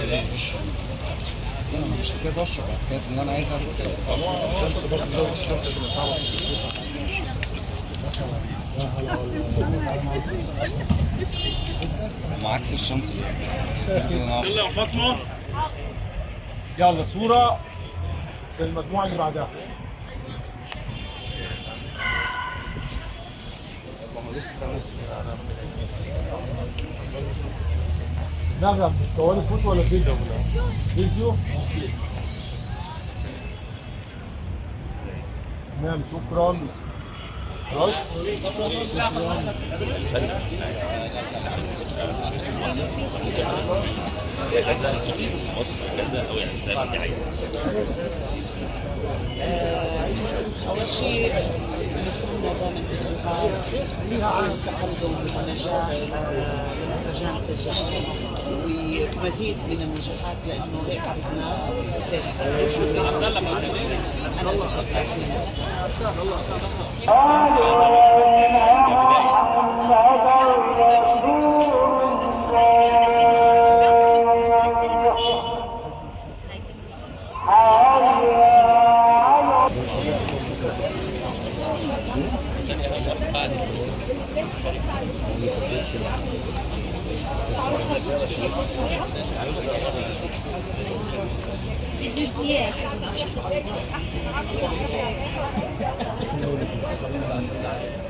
لا انا مش حكايه اشرب، حكايه ان انا عايز اعمل كده. الشمس برضه زود الشمس هتبقى صعبه في التصوير. عكس الشمس. يلا يا فاطمه، يلا صوره في المجموعه اللي بعدها. نغم تصوري فوتو ولا فيديو؟ فيديو؟ تمام، شكرا. خلاص؟ كذا مصر كذا او يعني زي ما انت عايزه. أول شيء نشكر نظام الاستثمار على التقدم والنجاح لمهرجان الشهر ومزيد من النجاحات لأنه هيك عرفنا كيف أنا فيديو ديال